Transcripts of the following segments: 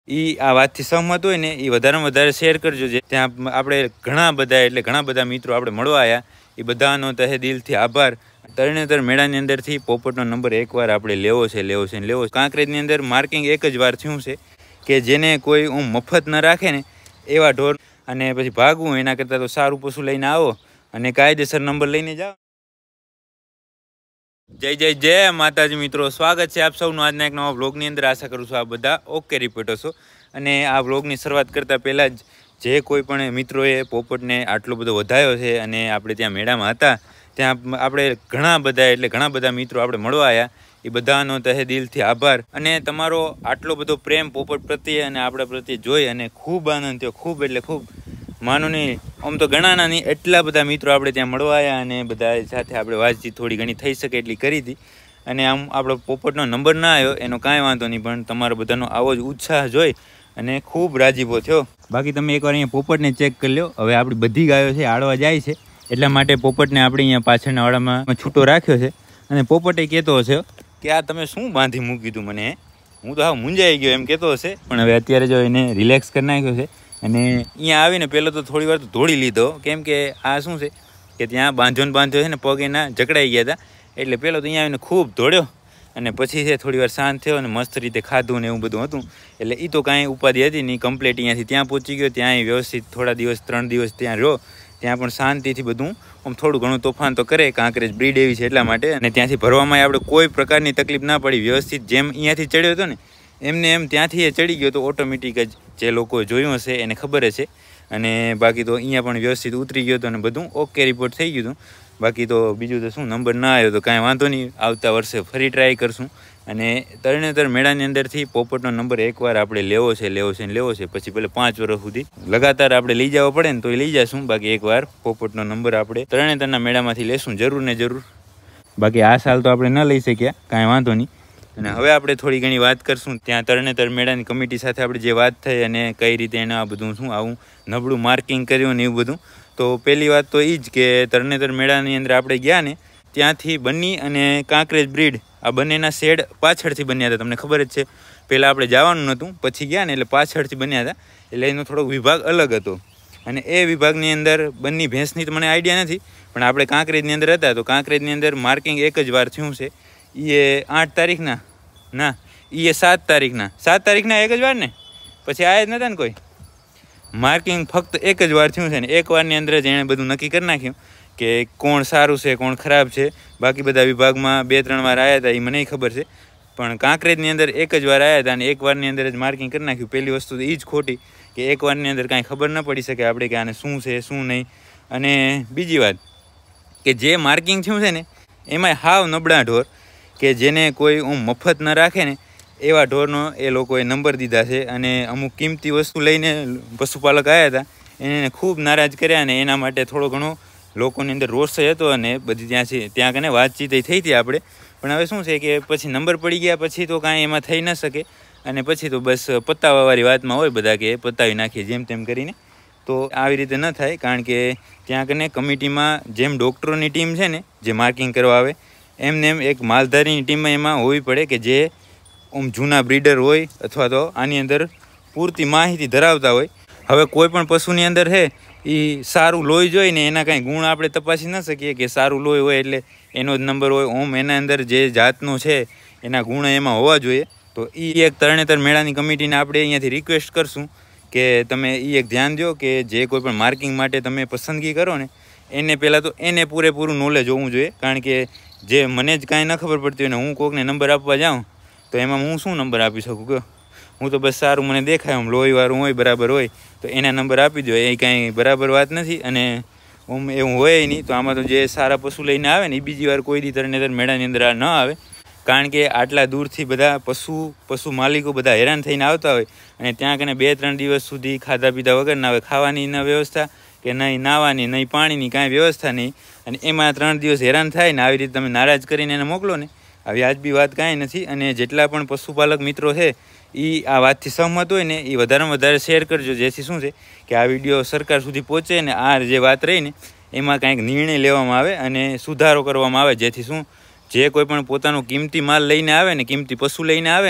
આ વાતથી સહમત હોય ને એ વધારેમાં વધારે શેર કરજો. ત્યાં આપણે ઘણા બધા મિત્રો આપણે મળવા આવ્યા. એ બધાનો તહે દિલથી આભાર. તરણેતર મેળાની અંદરથી પોપટનો નંબર એકવાર આપણે લેવો છે. કાંકરેજની અંદર માર્કિંગ એક જ વાર થયું છે કે જેને કોઈ મફત ન રાખે ને એવા ઢોર અને પછી ભાગવું એના કરતાં તો સારું પશુ લઈને આવો અને કાયદેસર નંબર લઈને જાઓ. જય માતાજી મિત્રો, સ્વાગત છે આપ સૌનું આજના એક નવા વ્લોગની અંદર. આશા કરું છું આપ બધા ઓકે રિપોર્ટર છો. અને આ વ્લોગની શરૂઆત કરતાં પહેલાં જ જે કોઈ પણ મિત્રોએ પોપટને આટલો બધો વધાયો છે અને આપણે ત્યાં મેળામાં હતા ત્યાં આપણે ઘણા બધા મિત્રો આપણે મળવા આવ્યા. એ બધાનો તહે દિલથી આભાર. અને તમારો આટલો બધો પ્રેમ પોપટ પ્રત્યે અને આપણા પ્રત્યે જોઈ અને ખૂબ આનંદ થયો. ખૂબ એટલે ખૂબ માનો નહીં, આમ તો ગણાના નહીં, એટલા બધા મિત્રો આપણે ત્યાં મળવા આવ્યા અને બધા સાથે આપણે વાતચીત થોડી ઘણી થઈ શકે એટલી કરી હતી. અને આમ આપણો પોપટનો નંબર ના આવ્યો એનો કાંઈ વાંધો નહીં, પણ તમારો બધાનો આવો જ ઉત્સાહ જોઈ અને ખૂબ રાજીપો થયો. બાકી તમે એકવાર અહીંયા પોપટને ચેક કરી લો. હવે આપણી બધી ગાયો છે આડવા જાય છે, એટલા માટે પોપટને આપણે અહીંયા પાછળના વાડામાં છૂટો રાખ્યો છે. અને પોપટે કહેતો હશે કે આ તમે શું બાંધી મૂકી દીધું મને, હું તો હા મૂંઝાઈ ગયો એમ કહેતો હશે. પણ હવે અત્યારે જો એને રિલેક્સ કરી નાખ્યો છે. અને અહીંયા આવીને પહેલાં તો થોડી વાર તો દોડી લીધો, કેમ કે આ શું છે કે ત્યાં બાંધ્યો છે ને પગ એના જકડાઈ ગયા હતા. એટલે પહેલાં તો અહીંયા આવીને ખૂબ દોડ્યો અને પછી છે થોડી વાર શાંત થયો અને મસ્ત રીતે ખાધું ને એવું બધું હતું. એટલે એ તો કાંઈ ઉપાધિ હતી નહીં, કમ્પ્લીટ અહીંયાથી ત્યાં પહોંચી ગયો. ત્યાં વ્યવસ્થિત થોડા દિવસ 3 દિવસ ત્યાં રહ્યો. ત્યાં પણ શાંતિથી બધું આમ થોડું ઘણું તોફાન તો કરે, કાંકરેજ બ્રીડ એવી છે એટલા માટે. અને ત્યાંથી ભરવામાં આપણે કોઈ પ્રકારની તકલીફ ના પડી. વ્યવસ્થિત જેમ અહીંયાથી ચડ્યો હતો ને એમને એમ ત્યાંથી એ ચડી ગયો તો ઓટોમેટિક જ જે લોકોએ જોયું હશે એને ખબર હશે. અને બાકી તો અહીંયા પણ વ્યવસ્થિત ઉતરી ગયો હતો અને બધું ઓકે રિપોર્ટ થઈ ગયું હતું. બાકી તો બીજું તો શું, નંબર ના આવ્યો તો કાંઈ વાંધો નહીં, આવતા વર્ષે ફરી ટ્રાય કરશું. અને તરણેતર મેળાની અંદરથી પોપટનો નંબર એકવાર આપણે લેવો છે. પછી ભલે 5 વર્ષ સુધી લગાતાર આપણે લઈ જવો પડે ને તો લઈ જશું. બાકી એકવાર પોપટનો નંબર આપણે તરણેતરના મેળામાંથી લેશું જરૂર ને જરૂર. બાકી આ સાલ તો આપણે ન લઈ શક્યા, કાંઈ વાંધો નહીં. અને હવે આપણે થોડી ઘણી વાત કરશું ત્યાં તરણેતર મેળાની કમિટી સાથે આપણે જે વાત થઈ અને કઈ રીતે એને આ બધું શું આવું નબળું માર્કિંગ કર્યું ને એવું બધું. તો પહેલી વાત તો એ જ કે તરણેતર મેળાની અંદર આપણે ગયા ને ત્યાંથી બન્ની અને કાંકરેજ બ્રીડ આ બંનેના શેડ પાછળથી બન્યા હતા. તમને ખબર જ છે, પહેલાં આપણે જવાનું નહોતું, પછી ગયા ને એટલે પાછળથી બન્યા હતા. એટલે એનો થોડોક વિભાગ અલગ હતો. અને એ વિભાગની અંદર બંને ભેંસની તો મને આઈડિયા નથી, પણ આપણે કાંકરેજની અંદર હતા તો કાંકરેજની અંદર માર્કિંગ એક જ વાર થયું છે. એ 8 તારીખના ના, એ 7 તારીખના એક જ વાર ને પછી આયા જ નતા ને કોઈ. માર્કિંગ ફક્ત એક જ વાર થયું છે ને એક વારની અંદર જ એણે બધું નક્કી કરી નાખ્યું કે કોણ સારું છે કોણ ખરાબ છે. બાકી બધા વિભાગમાં 2-3 વાર આવ્યા હતા એ મને ખબર છે, પણ કાંકરેજની અંદર એક જ વાર આવ્યા હતા અને એક વારની અંદર જ માર્કિંગ કરી નાખ્યું. પહેલી વસ્તુ તો એ જ ખોટી કે એક વારની અંદર કાંઈ ખબર ન પડી શકે આપણે કે આને શું છે શું નહીં. અને બીજી વાત કે જે માર્કિંગ થયું છે ને એમાં હાવ નબળા ઢોર કે જેને કોઈ મફત ન રાખે ને એવા ઢોરનો એ લોકોએ નંબર દીધા છે. અને અમુક કિંમતી વસ્તુ લઈને પશુપાલક આવ્યા હતા એને ખૂબ નારાજ કર્યા અને એના માટે થોડો ઘણો લોકોની અંદર રોષ હતો અને બધી ત્યાં કને વાતચીત થઈ હતી આપણે. પણ હવે શું છે કે પછી નંબર પડી ગયા પછી તો કાંઈ એમાં થઈ ન શકે અને પછી તો બસ પતાવવાવાળી વાતમાં હોય બધા કે પતાવી નાખીએ જેમ તેમ કરીને. તો આવી રીતે ન થાય, કારણ કે ત્યાં કને કમિટીમાં જેમ ડૉક્ટરોની ટીમ છે ને જે માર્કિંગ કરવા આવે એમને એમ એક માલધારીની ટીમમાં એમાં હોવી પડે કે જે જૂના બ્રીડર હોય અથવા તો આની અંદર પૂરતી માહિતી ધરાવતા હોય. હવે કોઈ પણ પશુની અંદર છે એ સારું લોહી જોઈને એના કાંઈ ગુણ આપણે તપાસી ન શકીએ કે સારું લોહી હોય એટલે એનો જ નંબર હોય. એના અંદર જે જાતનો છે એના ગુણ એમાં હોવા જોઈએ. તો એ એક તરણેતર મેળાની કમિટીને આપણે અહીંયાથી રિક્વેસ્ટ કરશું કે તમે એ એક ધ્યાન દો કે જે કોઈ પણ માર્કિંગ માટે તમે પસંદગી કરો ને એને પહેલાં તો એને પૂરેપૂરું નોલેજ હોવું જોઈએ. કારણ કે જે મને જ કાંઈ ન ખબર પડતી હોય ને હું કોઈકને નંબર આપવા જાઉં તો એમાં હું શું નંબર આપી શકું કહો. હું તો બસ સારું મને દેખાય આમ લોહીવાળું હોય બરાબર હોય તો એના નંબર આપી દો, એ કાંઈ બરાબર વાત નથી. અને એવું હોય નહીં તો આમાં તો જે સારા પશુ લઈને આવે ને એ બીજી વાર કોઈ દી તરણેતર મેળાની અંદર ન આવે. કારણ કે આટલા દૂરથી બધા પશુ માલિકો બધા હેરાન થઈને આવતા હોય અને ત્યાં કને 2-3 દિવસ સુધી ખાધા પીધા વગર ના આવે, ખાવાની ન વ્યવસ્થા કે નહીં નાહવાની નહીં પાણીની કાંઈ વ્યવસ્થા નહીં. અને એમાં 3 દિવસ હેરાન થાય ને આવી રીતે તમે નારાજ કરીને એને મોકલો ને, આવી વ્યાજબી વાત કાંઈ નથી. અને જેટલા પણ પશુપાલક મિત્રો છે એ આ વાતથી સહમત હોય ને એ વધારેમાં વધારે શેર કરજો, જેથી શું છે કે આ વિડીયો સરકાર સુધી પહોંચે ને આ જે વાત રહી ને એમાં કાંઈક નિર્ણય લેવામાં આવે અને સુધારો કરવામાં આવે. જેથી શું જે કોઈ પણ પોતાનો કિંમતી માલ લઈને આવે ને કિંમતી પશુ લઈને આવે ને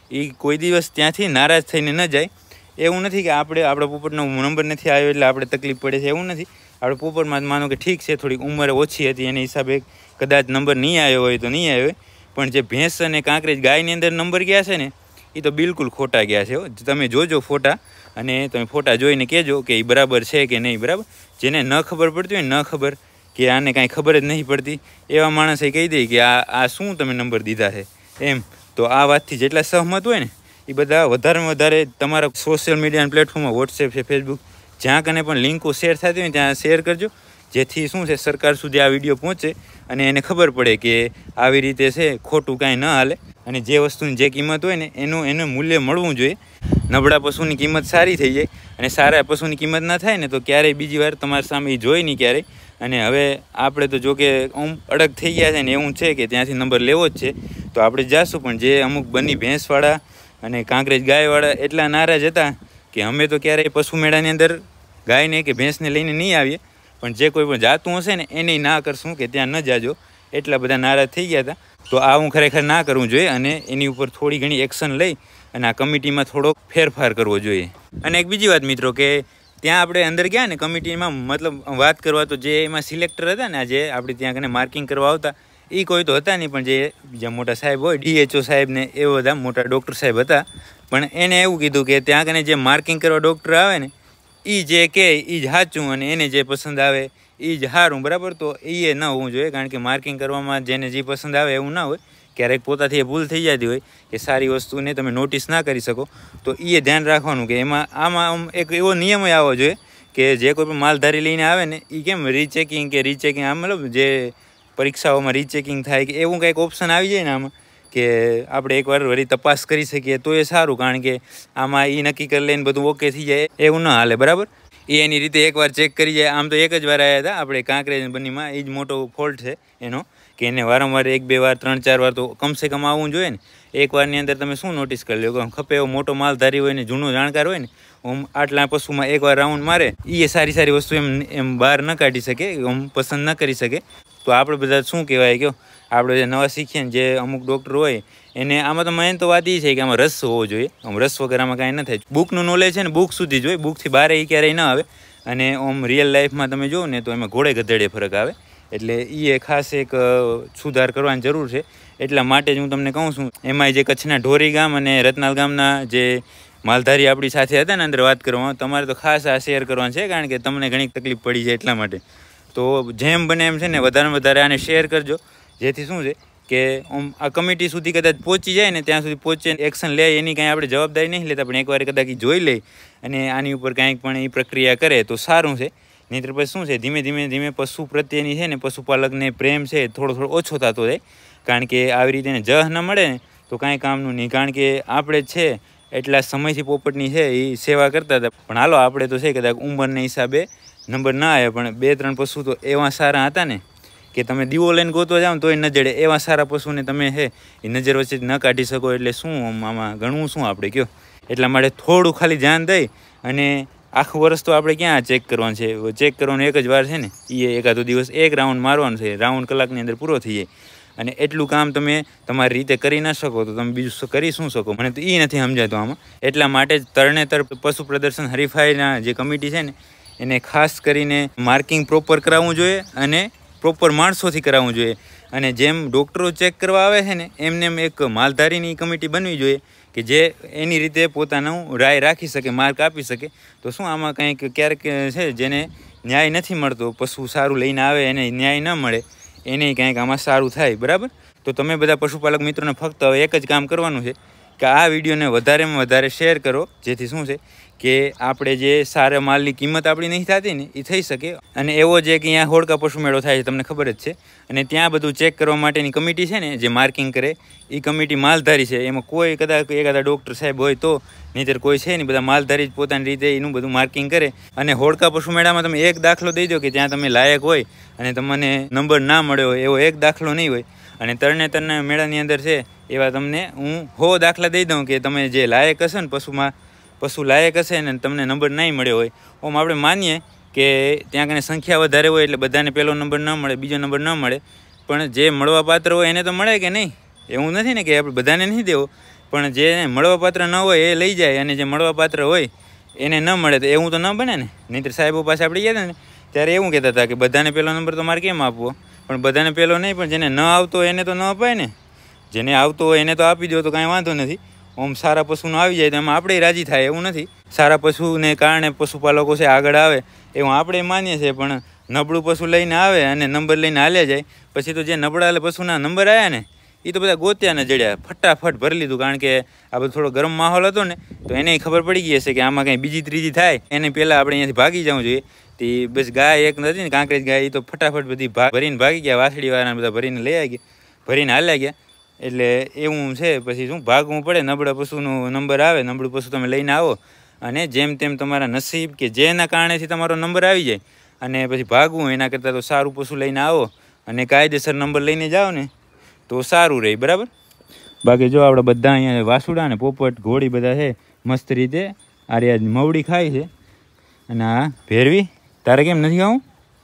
એ કોઈ દિવસ ત્યાંથી નારાજ થઈને ન જાય. એવું નથી કે આપણા પોપટનો નંબર નથી આવ્યો એટલે આપણે તકલીફ પડે છે, એવું નથી. આપણે પોપટમાં માનો કે ઠીક છે થોડીક ઉંમર ઓછી હતી એના હિસાબે કદાચ નંબર નહીં આવ્યો હોય તો નહીં આવ્યો, પણ જે ભેંસ અને કાંકરેજ ગાયની અંદર નંબર ગયા છે ને એ તો બિલકુલ ખોટા ગયા છે. તમે જોજો ફોટા અને તમે ફોટા જોઈને કહેજો કે એ બરાબર છે કે નહીં. બરાબર, જેને ન ખબર પડતી હોય ને ન ખબર કે આને કાંઈ ખબર જ નહીં પડતી એવા માણસે કહી દે કે આ શું તમે નંબર દીધા છે એમ, તો આ વાતથી જેટલા સહમત હોય ને એ બધા વધારેમાં વધારે તમારા સોશિયલ મીડિયાના પ્લેટફોર્મમાં વોટ્સએપ છે, ફેસબુક, જ્યાં કને પણ લિંકો શેર થતી હોય ત્યાં શેર કરજો, જેથી શું છે સરકાર સુધી આ વિડીયો પહોંચે અને એને ખબર પડે કે આવી રીતે છે, ખોટું કાંઈ ન હાલે અને જે વસ્તુની જે કિંમત હોય ને એનું મૂલ્ય મળવું જોઈએ. નબળા પશુની કિંમત સારી થઈ જાય અને સારા પશુની કિંમત ના થાય ને તો ક્યારેય બીજી વાર તમારી સામે એ જોઈ નહીં ક્યારેય. અને હવે આપણે તો જો કે અડગ થઈ ગયા છે ને એવું છે કે ત્યાંથી નંબર લેવો જ છે તો આપણે જાશું, પણ જે અમુક બની ભેંસવાળા અને કાંકરેજ ગાયવાળા એટલા નારાજ હતા કે અમે તો ક્યારેય પશુ મેળાની અંદર ગાયને કે ભેંસને લઈને નહીં આવીએ, પણ જે કોઈ પણ જાતું હશે ને એને ના કરશું કે ત્યાં ન જાજો, એટલા બધા નારાજ થઈ ગયા હતા. તો આવું ખરેખર ના કરવું જોઈએ અને એની ઉપર થોડી ઘણી એક્શન લઈ અને આ કમિટીમાં થોડોક ફેરફાર કરવો જોઈએ. અને એક બીજી વાત મિત્રો કે ત્યાં આપણે અંદર ગયા ને કમિટીમાં, મતલબ વાત કરવા તો જે એમાં સિલેક્ટર હતા ને જે આપણે ત્યાં કને માર્કિંગ કરવા આવતા એ કોઈ તો હતા નહીં, પણ જે બીજા મોટા સાહેબ હોય DHO સાહેબ ને એ બધા મોટા ડૉક્ટર સાહેબ હતા. પણ એને એવું કીધું કે ત્યાં કને જે માર્કિંગ કરવા ડૉક્ટર આવે ને એ જે કહે એ જ સાચું અને એને જે પસંદ આવે એ જ સારું. બરાબર, તો એ ન હોવું જોઈએ, કારણ કે માર્કિંગ કરવામાં જેને જે પસંદ આવે એવું ના હોય. ક્યારેક પોતાથી એ ભૂલ થઈ જતી હોય કે સારી વસ્તુને તમે નોટિસ ના કરી શકો, તો એ ધ્યાન રાખવાનું કે આમાં એક એવો નિયમ આવવો જોઈએ કે જે કોઈ પણ માલધારી લઈને આવે ને એ કેમ રીચેકિંગ આમ મતલબ જે પરીક્ષાઓમાં રીચેકિંગ થાય કે એવું કંઈક ઓપ્શન આવી જાય ને આમાં કે આપણે એકવાર વળી તપાસ કરી શકીએ તો એ સારું, કારણ કે આમાં એ નક્કી કરી લઈને બધું ઓકે થઈ જાય એવું ન હાલે. બરાબર, એ એની રીતે એકવાર ચેક કરી જાય. આમ તો એક જ વાર આવ્યા હતા આપણે કાંકરેજ બનીમાં, એ જ મોટો ફોલ્ટ છે એનો કે એને વારંવાર 1-2 વાર 3-4 વાર તો કમસે કમ આવવું જોઈએ ને. એક વારની અંદર તમે શું નોટિસ કરી લો કે ખપે એવો મોટો માલધારી હોય ને જૂનો જાણકાર હોય ને આટલા પશુમાં એકવાર રાઉન્ડ મારે એ સારી વસ્તુ એમ બહાર ન કાઢી શકે, પસંદ ન કરી શકે. તો આપણે બધા શું કહેવાય કે આપણે જે નવા શીખીએ ને જે અમુક ડૉક્ટર હોય એને આમાં તો મેન તો વાત એ છે કે આમાં રસ હોવો જોઈએ. રસ વગર આમાં કાંઈ ન થાય. બુકનું નોલેજ છે ને બુક સુધી જોઈએ, બુકથી બહાર એ ક્યારેય ન આવે. અને રિયલ લાઈફમાં તમે જુઓ ને તો એમાં ઘોડે ગધેડે ફરક આવે, એટલે એ ખાસ એક સુધાર કરવાની જરૂર છે. એટલા માટે જ હું તમને કહું છું. એમાંય જે કચ્છના ઢોરી ગામ અને રતનાલ ગામના જે માલધારી આપણી સાથે હતા ને અંદર વાત કરવામાં, તમારે તો ખાસ આ શેર કરવાનું છે, કારણ કે તમને ઘણી તકલીફ પડી છે એટલા માટે. તો જેમ બને એમ છે ને વધારે આને શેર કરજો, જેથી શું છે કે આ કમિટી સુધી કદાચ પહોંચી જાય ને ત્યાં સુધી પહોંચે એક્શન લે એની કાંઈ આપણે જવાબદારી નહીં લેતા, પણ એકવાર કદાચ જોઈ લે અને આની ઉપર કાંઈક પણ એ પ્રક્રિયા કરે તો સારું છે. નહીંતર પછી શું છે ધીમે પશુ પ્રત્યેની છે ને પશુપાલકને પ્રેમ છે થોડો ઓછો થતો જાય, કારણ કે આવી રીતે એને જહ ન મળે ને તો કાંઈ કામનું નહીં. કારણ કે આપણે છે એટલા સમયથી પોપટની છે એ સેવા કરતા હતા, પણ હાલો આપણે તો છે કદાચ ઉંમરના હિસાબે નંબર ના આવ્યા, પણ 2-3 પશુ તો એવા સારા હતા ને કે તમે દીવો લઈને ગોતવા જાઓ તોય ન જડે, એવા સારા પશુને તમે છે એ નજર વચ્ચે ન કાઢી શકો. એટલે શું આમાં ગણવું શું આપણે કયો. એટલા માટે થોડું ખાલી ધ્યાન દઈ અને આખું વર્ષ તો આપણે ક્યાં ચેક કરવાનું છે, ચેક કરવાનું એક જ વાર છે ને, એ એકાદો દિવસ એક રાઉન્ડ મારવાનું છે, રાઉન્ડ કલાકની અંદર પૂરો થઈ જાય. અને એટલું કામ તમે તમારી રીતે કરી ન શકો તો તમે બીજું કરી શું શકો, મને તો એ નથી સમજાતું આમાં. એટલા માટે જ તરણેતર પશુ પ્રદર્શન હરીફાઈના જે કમિટી છે ને એને ખાસ કરીને માર્કિંગ પ્રોપર કરાવવું જોઈએ અને પ્રોપર માણસોથી કરાવવું જોઈએ. અને જેમ ડૉક્ટરો ચેક કરવા આવે છે ને એમને એક માલધારીની કમિટી બનવી જોઈએ કે જે એની રીતે પોતાનું રાય રાખી શકે, માર્ક આપી શકે. તો શું આમાં કંઈક ક્યારેક છે જેને ન્યાય નથી મળતો, પશુ સારું લઈને આવે એને ન્યાય ન મળે, એને કંઈક આમાં સારું થાય. બરાબર, તો તમે બધા પશુપાલક મિત્રોને ફક્ત હવે એક જ કામ કરવાનું છે કે આ વિડીયોને વધારેમાં વધારે શેર કરો, જેથી શું છે કે આપણે જે સારા માલની કિંમત આપણી નહીં થતી ને એ થઈ શકે. અને એવો જે કે અહીંયા હોડકા પશુ મેળો થાય છે તમને ખબર જ છે, અને ત્યાં બધું ચેક કરવા માટેની કમિટી છે ને જે માર્કિંગ કરે એ કમિટી માલધારી છે. એમાં કોઈ કદાચ એકાદા ડૉક્ટર સાહેબ હોય તો, નહીંતર કોઈ છે નહીં, બધા માલધારી જ પોતાની રીતે એનું બધું માર્કિંગ કરે. અને હોડકા પશુ મેળામાં તમે એક દાખલો દઈ દો કે ત્યાં તમે લાયક હોય અને તમને નંબર ના મળ્યો હોય, એવો એક દાખલો નહીં હોય. અને તરણેતરના મેળાની અંદર છે એવા તમને હું 100 દાખલા દઈ દઉં કે તમે જે લાયક હશે ને પશુ લાયક હશે ને તમને નંબર નહીં મળ્યો હોય. આમ આપણે માનીએ કે ત્યાં કને સંખ્યા વધારે હોય એટલે બધાને પહેલો નંબર ન મળે, બીજો નંબર ન મળે, પણ જે મળવા પાત્ર હોય એને તો મળે કે નહીં. એવું નથી ને કે આપણે બધાને નહીં દેવો, પણ જે મળવાપાત્ર ન હોય એ લઈ જાય, અને જે મળવાપાત્ર હોય એને ન મળે તો એવું તો ન બને ને. નહીંતર સાહેબો પાસે આપણે ગયા હતા ને ત્યારે એવું કહેતા હતા કે બધાને પહેલો નંબર તો મારે કેમ આપવો, પણ બધાને પહેલો નહીં, પણ જેને ન આવતો એને તો ન અપાય ને. જેને આવતો હોય એને તો આપી દો તો કાંઈ વાંધો નથી. આમ સારા પશુનો આવી જાય તો એમાં આપણે રાજી થાય એવું નથી. સારા પશુને કારણે પશુપાલકો છે આગળ આવે એવું આપણે માનીએ છીએ, પણ નબળું પશુ લઈને આવે અને નંબર લઈને હાલ્યા જાય, પછી તો જે નબળા પશુના નંબર આવ્યા ને એ તો બધા ગોત્યાને જડ્યા, ફટાફટ ભરી લીધું. કારણ કે આ બધો થોડો ગરમ માહોલ હતો ને તો એને ખબર પડી ગઈ હશે કે આમાં કંઈ બીજી ત્રીજી થાય એને પહેલાં આપણે અહીંયાથી ભાગી જવું જોઈએ. તે બસ ગાય એક નથી ને કાંકરેજ ગાય, એ તો ફટાફટ બધી ભરીને ભાગી ગયા. વાસળીવાળાને બધા ભરીને લઈ આવી ગયા, ભરીને હાલ્યા ગયા. એટલે એવું છે. પછી શું ભાગવું પડે, નબળા પશુનો નંબર આવે, નબળું પશુ તમે લઈને આવો અને જેમ તેમ તમારા નસીબ કે જેના કારણેથી તમારો નંબર આવી જાય અને પછી ભાગવું એના કરતાં તો સારું પશુ લઈને આવો અને કાયદેસર નંબર લઈને જાઓ ને તો સારું રહે. બરાબર. બાકી જો આપણે બધા અહીંયા વાસુડા ને પોપટ ઘોડી બધા છે મસ્ત રીતે. આ રહ્યા મવડી ખાય છે અને આ ભેરવી. તારે કેમ નથી ખાવું?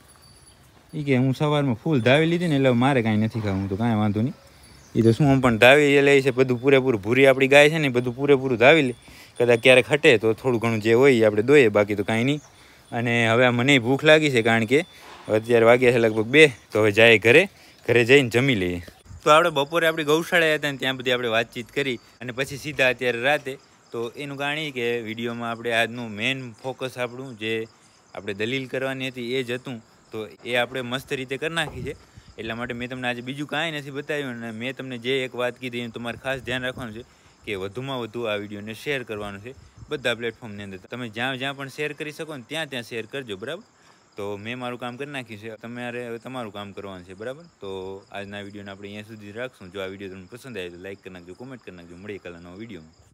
એ કે હું સવારમાં ફૂલ ધાવી લીધી ને એટલે મારે કાંઈ નથી ખાવું. તો કાંઈ વાંધો નહીં. એ તો શું પણ ધાવી લે છે બધું પૂરેપૂરું. ભૂરી આપણી ગાય છે ને બધું પૂરેપૂરું ધાવી લે. કદાચ ક્યારેક હટે તો થોડું ઘણું જે હોય એ આપણે દોઈએ, બાકી તો કાંઈ નહીં. અને હવે મને ભૂખ લાગી છે કારણ કે અત્યારે વાગ્યા છે લગભગ 2. તો હવે જાય ઘરે જઈને જમી લઈએ. તો આપણે બપોરે આપણી ગૌશાળા હતા ને ત્યાં બધી આપણે વાતચીત કરી અને પછી સીધા અત્યારે રાતે. તો એનું કારણ એ કે વિડીયોમાં આપણે આજનું મેઇન ફોકસ આપણું જે આપણે દલીલ કરવાની હતી એ જ હતું. તો એ આપણે મસ્ત રીતે કરી નાખી છે. એટલા માટે મેં તમને આજે બીજું કાંઈ નથી બતાવ્યું. અને મેં તમને જે એક વાત કીધી એનું તમારે ખાસ ધ્યાન રાખવાનું છે કે વધુમાં વધુ આ વિડીયોને શેર કરવાનું છે બધા પ્લેટફોર્મની અંદર. તમે જ્યાં જ્યાં પણ શેર કરી શકો ને ત્યાં શેર કરજો. બરાબર. તો મેં મારું કામ કરી નાખ્યું છે, તમારે હવે તમારું કામ કરવાનું છે. બરાબર. તો આજના વિડીયોને આપણે અહીંયા સુધી રાખશું. જો આ વિડીયો તમને પસંદ આવે તો લાઈક કરી નાખજો, કોમેન્ટ કરી નાખજો. મળીએ કાલના નવા વિડીયોમાં.